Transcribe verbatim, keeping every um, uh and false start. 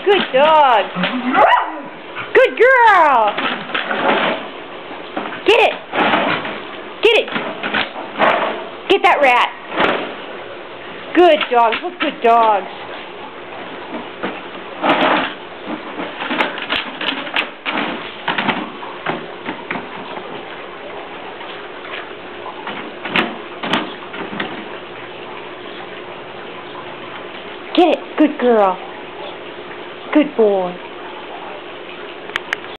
Good dog. Good girl. Get it. Get it. Get that rat. Good dogs. What good dogs. Get it. Good girl. Good boy.